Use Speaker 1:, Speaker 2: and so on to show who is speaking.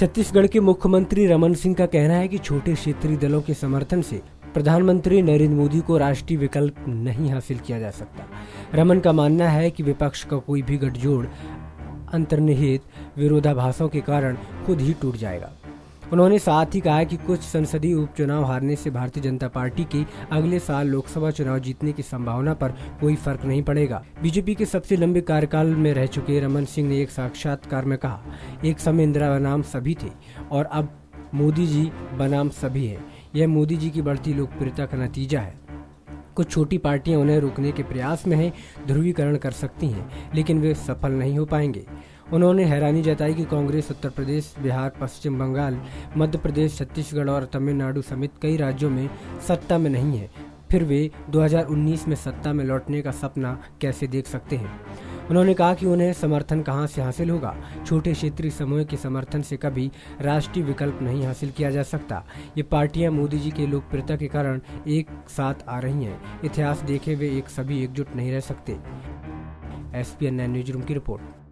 Speaker 1: छत्तीसगढ़ के मुख्यमंत्री रमन सिंह का कहना है कि छोटे क्षेत्रीय दलों के समर्थन से प्रधानमंत्री नरेंद्र मोदी को राष्ट्रीय विकल्प नहीं हासिल किया जा सकता। रमन का मानना है कि विपक्ष का कोई भी गठजोड़ अंतर्निहित विरोधाभासों के कारण खुद ही टूट जाएगा। उन्होंने साथ ही कहा कि कुछ संसदीय उपचुनाव हारने से भारतीय जनता पार्टी के अगले साल लोकसभा चुनाव जीतने की संभावना पर कोई फर्क नहीं पड़ेगा। बीजेपी के सबसे लंबे कार्यकाल में रह चुके रमन सिंह ने एक साक्षात्कार में कहा, एक समय इंदिरा बनाम सभी थे और अब मोदी जी बनाम सभी है। यह मोदी जी की बढ़ती लोकप्रियता का नतीजा है। कुछ छोटी पार्टियां उन्हें रोकने के प्रयास में हैं, ध्रुवीकरण कर सकती हैं, लेकिन वे सफल नहीं हो पाएंगे। उन्होंने हैरानी जताई कि कांग्रेस उत्तर प्रदेश, बिहार, पश्चिम बंगाल, मध्य प्रदेश, छत्तीसगढ़ और तमिलनाडु समेत कई राज्यों में सत्ता में नहीं है, फिर वे 2019 में सत्ता में लौटने का सपना कैसे देख सकते हैं। उन्होंने कहा कि उन्हें समर्थन कहां से हासिल होगा। छोटे क्षेत्रीय समूह के समर्थन से कभी राष्ट्रीय विकल्प नहीं हासिल किया जा सकता। ये पार्टियां मोदी जी के लोकप्रियता के कारण एक साथ आ रही हैं। इतिहास देखे वे सभी एकजुट नहीं रह सकते। SPN 9 न्यूज रूम की रिपोर्ट।